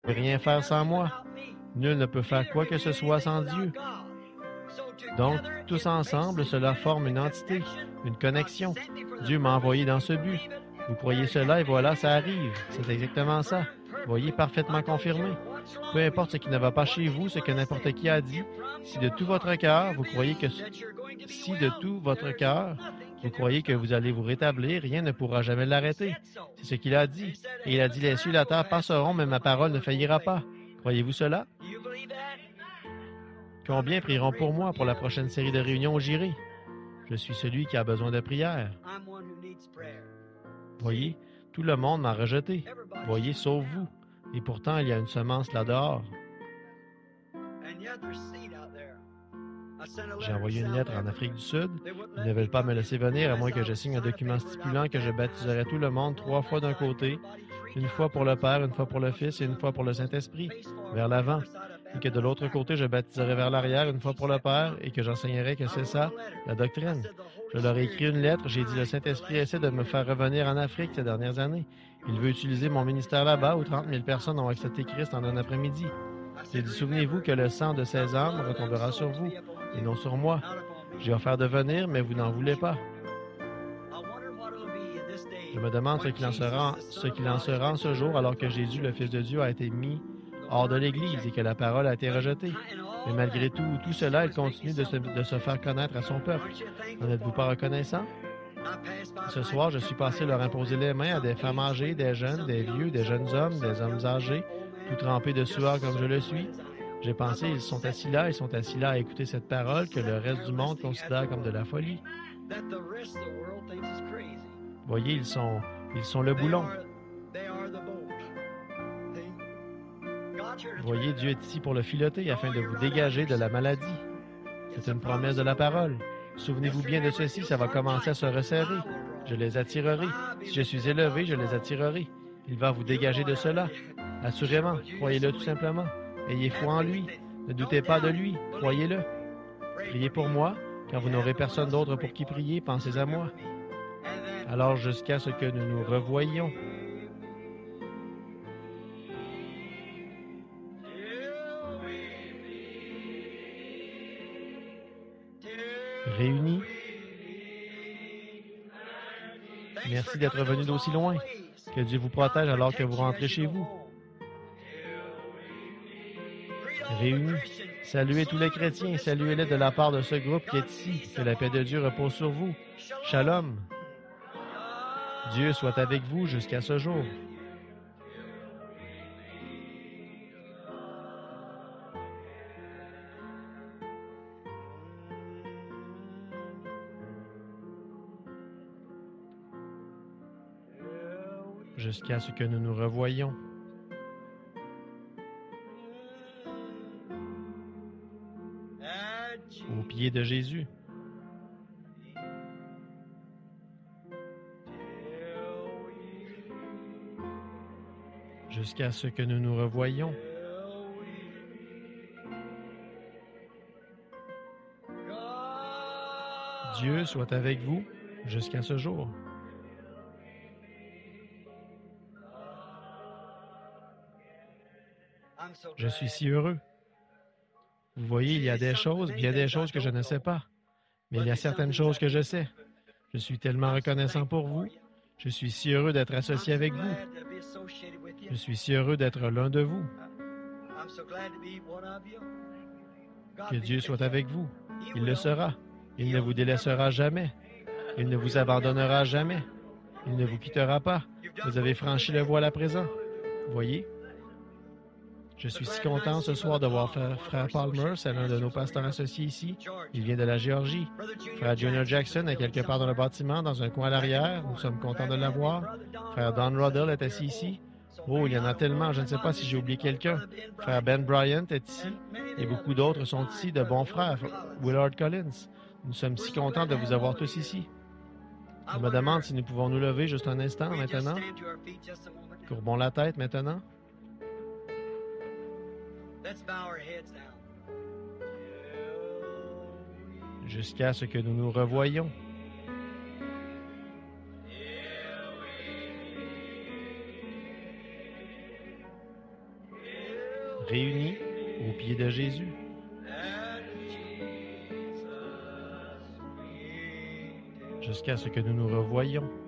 rien faire sans moi. Nul ne peut faire quoi que ce soit sans Dieu. Donc, tous ensemble, cela forme une entité, une connexion. Dieu m'a envoyé dans ce but. Vous croyez cela et voilà, ça arrive. C'est exactement ça. Voyez, parfaitement confirmé. Peu importe ce qui ne va pas chez vous, ce que n'importe qui a dit, si de tout votre cœur, vous croyez que vous croyez que vous allez vous rétablir, rien ne pourra jamais l'arrêter. C'est ce qu'il a dit. Et il a dit, les cieux et la terre passeront, mais ma parole ne faillira pas. Croyez-vous cela? Combien prieront pour moi pour la prochaine série de réunions où j'irai? Je suis celui qui a besoin de prière. Voyez, tout le monde m'a rejeté. Voyez, sauf vous. Et pourtant, il y a une semence là-dehors. J'ai envoyé une lettre en Afrique du Sud. Ils ne veulent pas me laisser venir à moins que je signe un document stipulant que je baptiserai tout le monde 3 fois d'un côté, une fois pour le Père, une fois pour le Fils et une fois pour le Saint-Esprit, vers l'avant. Et que de l'autre côté, je baptiserai vers l'arrière, une fois pour le Père, et que j'enseignerai que c'est ça, la doctrine. Je leur ai écrit une lettre, j'ai dit le Saint-Esprit essaie de me faire revenir en Afrique ces dernières années. Il veut utiliser mon ministère là-bas où 30 000 personnes ont accepté Christ en un après-midi. J'ai dit, souvenez-vous que le sang de ces âmes retombera sur vous, et non sur moi. J'ai offert de venir, mais vous n'en voulez pas. Je me demande ce qu'il en sera en ce jour alors que Jésus, le Fils de Dieu, a été mis hors de l'Église et que la parole a été rejetée. Mais malgré tout cela, il continue de se faire connaître à son peuple. N'en êtes-vous pas reconnaissant? Ce soir, je suis passé leur imposer les mains à des femmes âgées, des jeunes, des vieux, des jeunes hommes, des hommes âgés, tout trempés de sueur comme je le suis. J'ai pensé, ils sont assis là à écouter cette parole que le reste du monde considère comme de la folie. Voyez, ils sont le boulon. Voyez, Dieu est ici pour le filoter afin de vous dégager de la maladie. C'est une promesse de la parole. Souvenez-vous bien de ceci, ça va commencer à se resserrer. Je les attirerai. Si je suis élevé, je les attirerai. Il va vous dégager de cela. Assurément, croyez-le tout simplement. Ayez foi en lui. Ne doutez pas de lui. Croyez-le. Priez pour moi. Quand vous n'aurez personne d'autre pour qui prier, pensez à moi. Alors jusqu'à ce que nous nous revoyions. Réunis. Merci d'être venu d'aussi loin. Que Dieu vous protège alors que vous rentrez chez vous. Réunis. Saluez tous les chrétiens, saluez-les de la part de ce groupe qui est ici. Que la paix de Dieu repose sur vous. Shalom. Dieu soit avec vous jusqu'à ce jour. Jusqu'à ce que nous nous revoyions. Aux pieds de Jésus. Jusqu'à ce que nous nous revoyions. Dieu soit avec vous jusqu'à ce jour. Je suis si heureux. Vous voyez, il y a des choses, bien des choses que je ne sais pas. Mais il y a certaines choses que je sais. Je suis tellement reconnaissant pour vous. Je suis si heureux d'être associé avec vous. Je suis si heureux d'être l'un de vous. Que Dieu soit avec vous. Il le sera. Il ne vous délaissera jamais. Il ne vous abandonnera jamais. Il ne vous quittera pas. Vous avez franchi le voile à présent. Voyez? Je suis si content ce soir de voir Frère Palmer, c'est l'un de nos pasteurs associés ici. Il vient de la Géorgie. Frère Jonah Jackson est quelque part dans le bâtiment, dans un coin à l'arrière. Nous sommes contents de l'avoir. Frère Don Ruddle est assis ici. Oh, il y en a tellement, je ne sais pas si j'ai oublié quelqu'un. Frère Ben Bryant est ici. Et beaucoup d'autres sont ici, de bons frères. Willard Collins. Nous sommes si contents de vous avoir tous ici. Je me demande si nous pouvons nous lever juste un instant maintenant. Courbons la tête maintenant. Jusqu'à ce que nous nous revoyions. réunis aux pieds de Jésus. Jusqu'à ce que nous nous revoyions.